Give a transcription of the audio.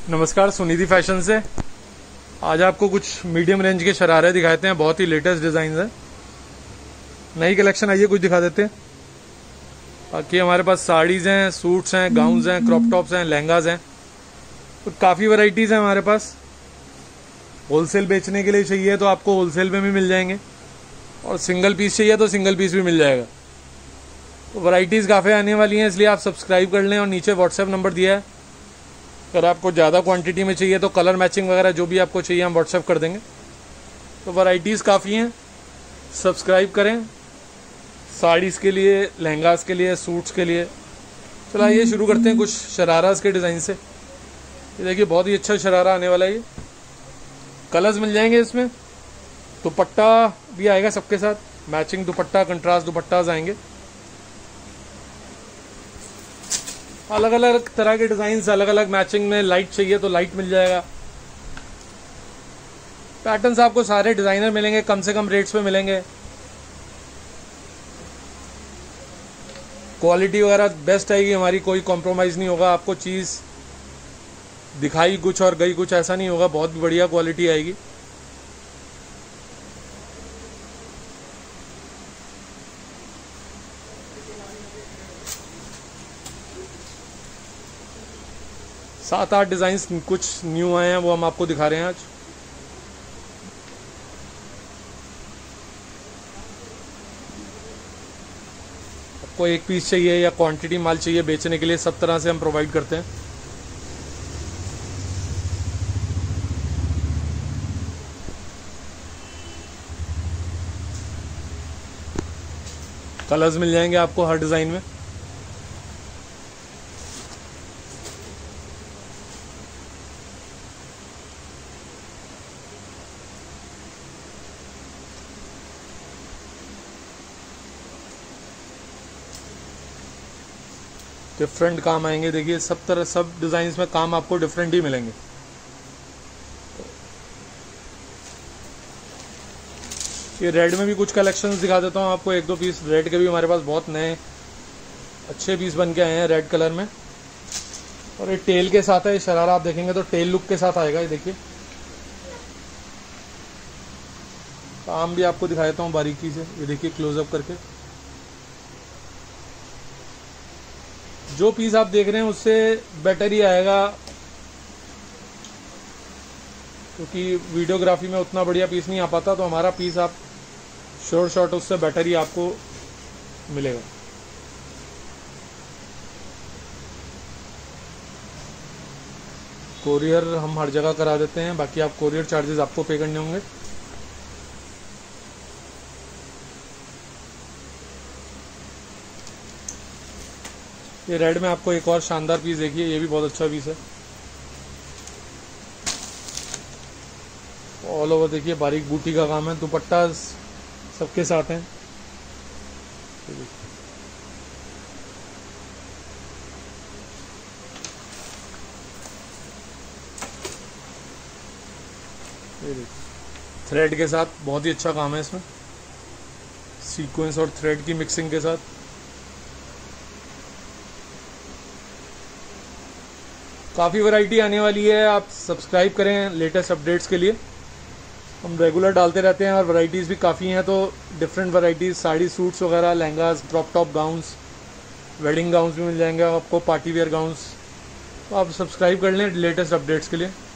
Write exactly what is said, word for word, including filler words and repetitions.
नमस्कार, सुनिधि फैशन से आज आपको कुछ मीडियम रेंज के शरारे दिखाते हैं। बहुत ही लेटेस्ट डिजाइन है, नई कलेक्शन आई है, कुछ दिखा देते हैं। बाकी हमारे पास साड़ीज हैं, सूट्स हैं, गाउन्स हैं, क्रॉप टॉप्स हैं, लहंगाज हैं, तो काफ़ी वैरायटीज़ हैं हमारे पास। होलसेल बेचने के लिए चाहिए तो आपको होलसेल में भी मिल जाएंगे, और सिंगल पीस चाहिए तो सिंगल पीस भी मिल जाएगा। तो वैरायटीज़ काफ़ी आने वाली हैं, इसलिए आप सब्सक्राइब कर लें। और नीचे व्हाट्सएप नंबर दिया है, अगर आपको ज़्यादा क्वांटिटी में चाहिए तो कलर मैचिंग वगैरह जो भी आपको चाहिए हम व्हाट्सएप कर देंगे। तो वैरायटीज़ काफ़ी हैं, सब्सक्राइब करें। साड़ीज़ के लिए, लहंगास के लिए, सूट्स के लिए। चलो आइए शुरू करते हैं कुछ शराराज के डिज़ाइन से। ये देखिए, बहुत ही अच्छा शरारा आने वाला है। ये कलर्स मिल जाएंगे इसमें, दुपट्टा भी आएगा सबके साथ, मैचिंग दुपट्टा, कंट्रास्ट दुपट्टाज आएंगे। अलग अलग तरह के डिजाइन, अलग अलग मैचिंग में। लाइट चाहिए तो लाइट मिल जाएगा। पैटर्न्स आपको सारे डिजाइनर मिलेंगे, कम से कम रेट्स पे मिलेंगे। क्वालिटी वगैरह बेस्ट आएगी हमारी, कोई कॉम्प्रोमाइज़ नहीं होगा। आपको चीज़ दिखाई कुछ और गई कुछ, ऐसा नहीं होगा। बहुत बढ़िया क्वालिटी आएगी। सात आठ डिजाइन्स कुछ न्यू आए हैं, वो हम आपको दिखा रहे हैं आज। आपको एक पीस चाहिए या क्वांटिटी माल चाहिए बेचने के लिए, सब तरह से हम प्रोवाइड करते हैं। कलर्स मिल जाएंगे आपको हर डिजाइन में। डिफरेंट काम आएंगे। देखिए, सब तरह सब डिजाइन्स में काम आपको डिफरेंट ही मिलेंगे। ये रेड में भी कुछ कलेक्शंस दिखा देता हूँ आपको, एक दो पीस रेड के भी हमारे पास बहुत नए अच्छे पीस बन के आए हैं रेड कलर में। और ये टेल के साथ है, ये शरारा आप देखेंगे तो टेल लुक के साथ आएगा। ये देखिए, काम भी आपको दिखा देता हूँ बारीकी से। ये देखिए क्लोजअप करके। जो पीस आप देख रहे हैं उससे बेटर ही आएगा, क्योंकि वीडियोग्राफी में उतना बढ़िया पीस नहीं आ पाता। तो हमारा पीस आप शॉर्ट शॉर्ट उससे बेटर ही आपको मिलेगा। कोरियर हम हर जगह करा देते हैं, बाकी आप कोरियर चार्जेस आपको पे करने होंगे। ये रेड में आपको एक और शानदार पीस देखिए, ये भी बहुत अच्छा पीस है। ऑल ओवर देखिए, बारीक बूटी का काम है। दुपट्टा सबके साथ हैं। थ्रेड के साथ बहुत ही अच्छा काम है इसमें, सीक्वेंस और थ्रेड की मिक्सिंग के साथ। काफ़ी वैरायटी आने वाली है, आप सब्सक्राइब करें लेटेस्ट अपडेट्स के लिए। हम रेगुलर डालते रहते हैं, और वैरायटीज़ भी काफ़ी हैं। तो डिफरेंट वैरायटीज़, साड़ी, सूट्स वगैरह, lehengas, crop top gowns, wedding gowns भी मिल जाएंगे आपको, पार्टी वेयर गाउन्स। तो आप सब्सक्राइब कर लें लेटेस्ट अपडेट्स के लिए।